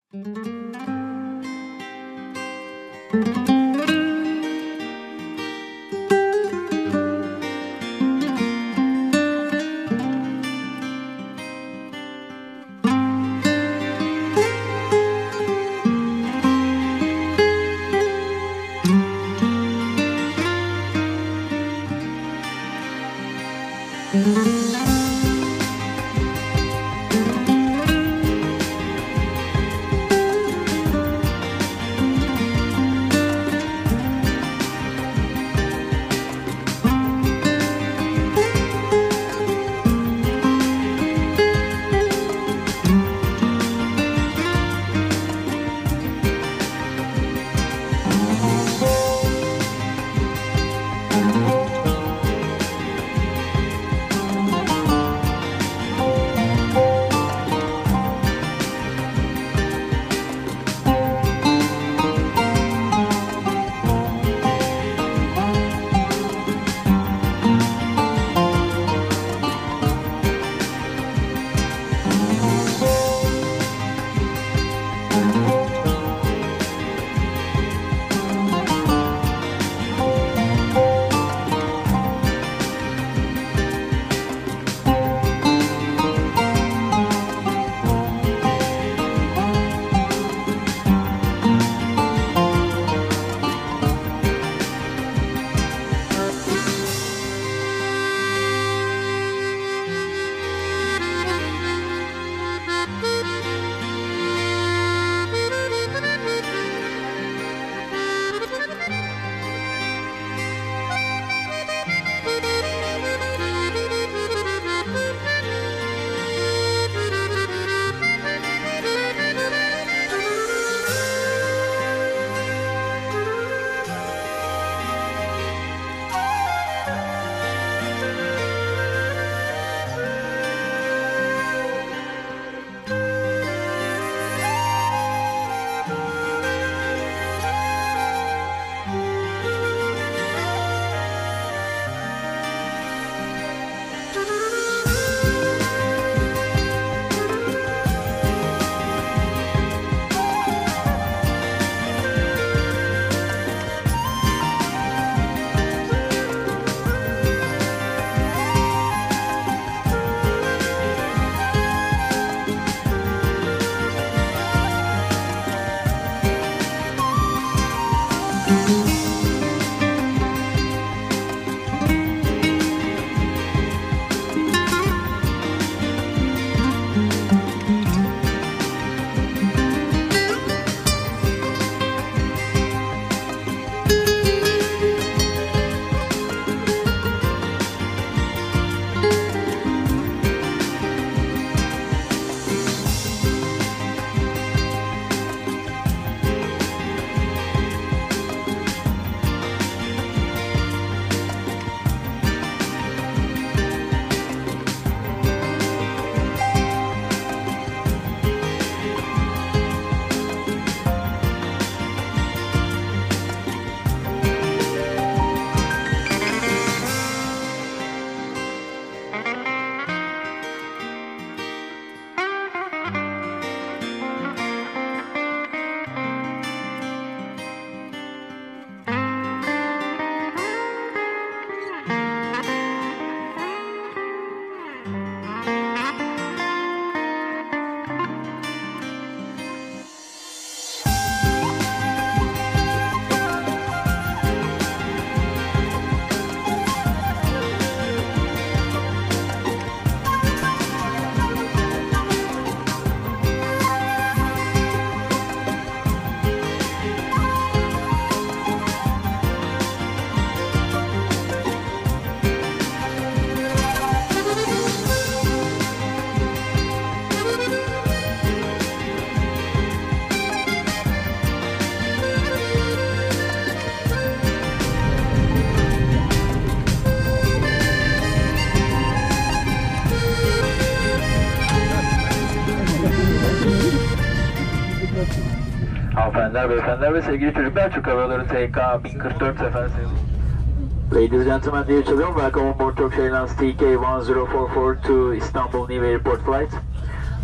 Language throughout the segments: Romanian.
Hanımefendiler, beyefendiler ve sevgili çocuklar, Türk Havaları TK-1044 sefer sayılır. Ladies and gentlemen, dear children, welcome on board Turkish Airlines TK-1044 to Istanbul New Airport flight.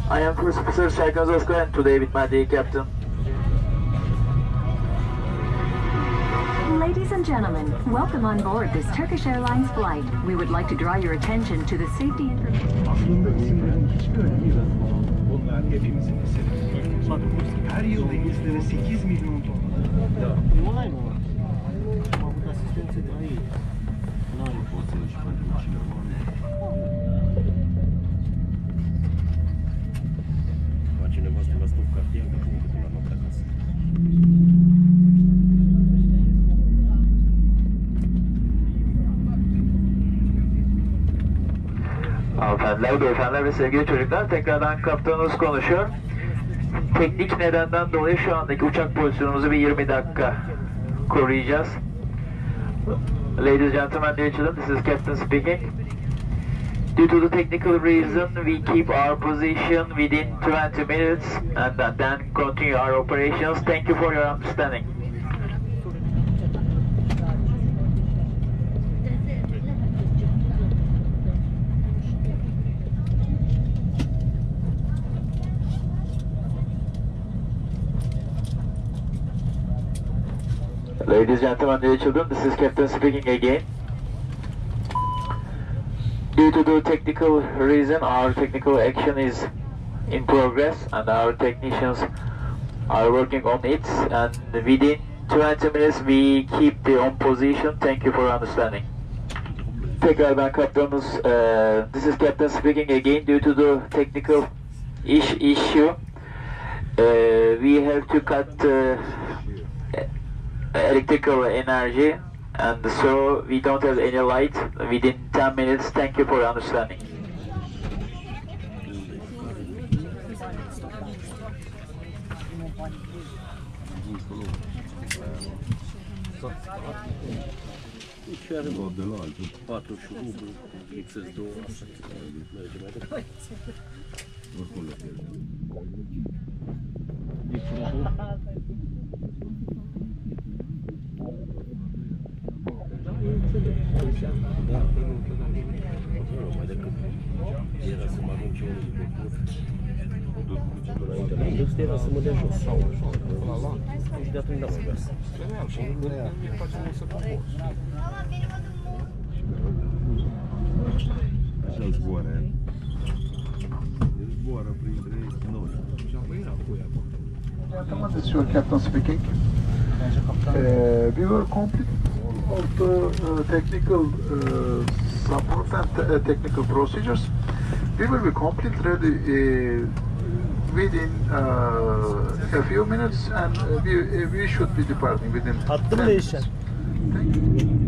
I am First Officer Serkan Zosko and today with my day captain. Ladies and gentlemen, welcome on board this Turkish Airlines flight. We would like to draw your attention to the safety information. Aslında isimlerin hiçbir önemi yok. Onlar hepimizin meselesi. Her yıl denizlere 8 milyon ton. Bir olay mı var? Ama bu da asistense daha iyi. Hanımefendiler, beyefendiler ve sevgili çocuklar, tekrardan kaptanımız konuşuyor. Teknik nedenden dolayı şu andaki uçak pozisyonumuzu bir 20 dakika koruyacağız. Ladies and gentlemen, dear children, this is Captain speaking. Due to the technical reason, we keep our position within 20 minutes and then continue our operations. Thank you for your understanding. Ladies and gentlemen, dear children, this is Captain speaking again. Due to the technical reason, our technical action is in progress and our technicians are working on it, and within 20 minutes we keep the on position. Thank you for understanding. Tekrardan kaptanımız, this is Captain speaking again. Due to the technical issue, we have to cut electrical energy, and so we don't have any light within 10 minutes. Thank you for understanding. This is your captain speaking. We were complete of the technical support and technical procedures. We will be completely ready within a few minutes, and we should be departing within 10 minutes. Thank you.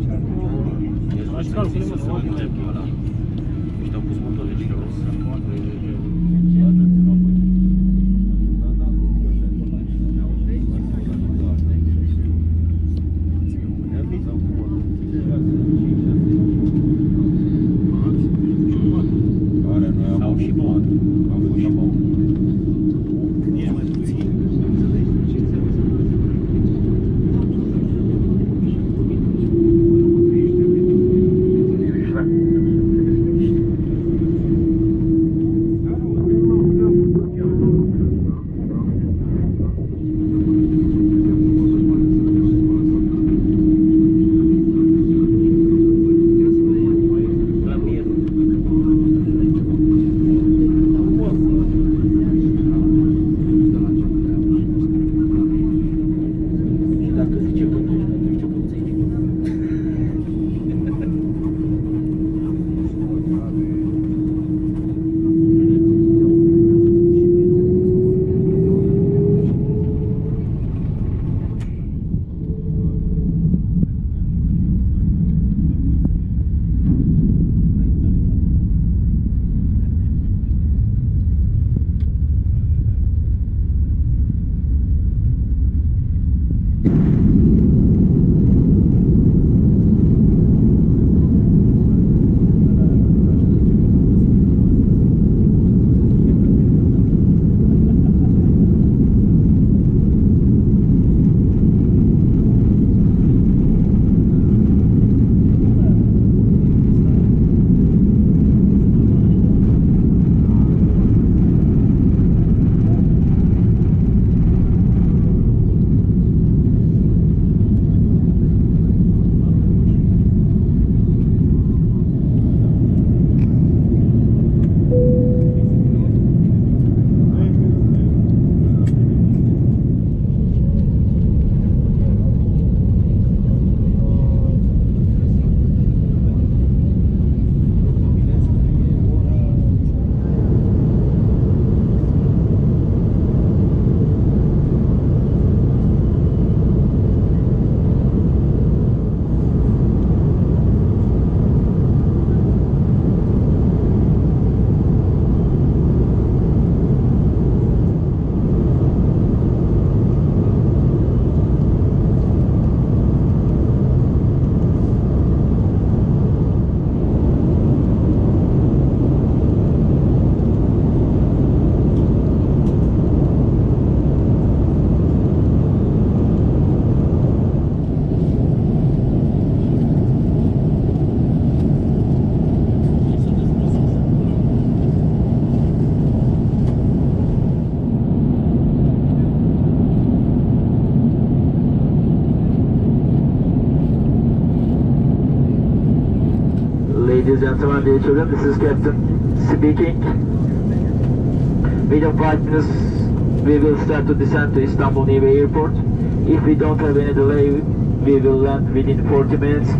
Ladies and gentlemen, dear children, this is Captain speaking. Within 5 minutes, we will start to descend to Istanbul Airbus Airport. If we don't have any delay, we will land within 40 minutes.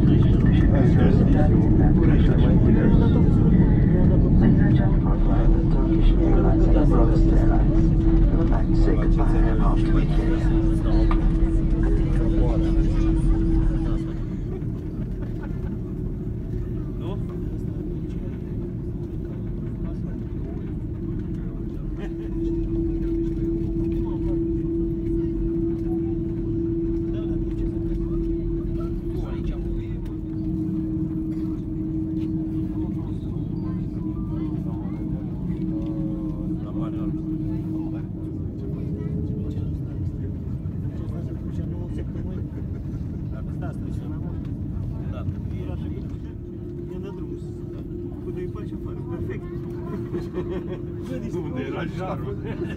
and gentlemen, flying with Turkish Airlines Bucharest Airlines. We would like to say goodbye after we leave. Unde era jarul?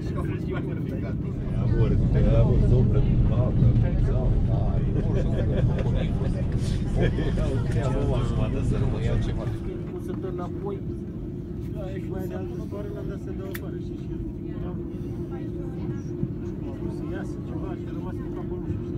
O să dă înapoi. Și mai de altă soare l-am dat să dă afară. Și eram... să iasă ceva și a rămas cu capul nu știu.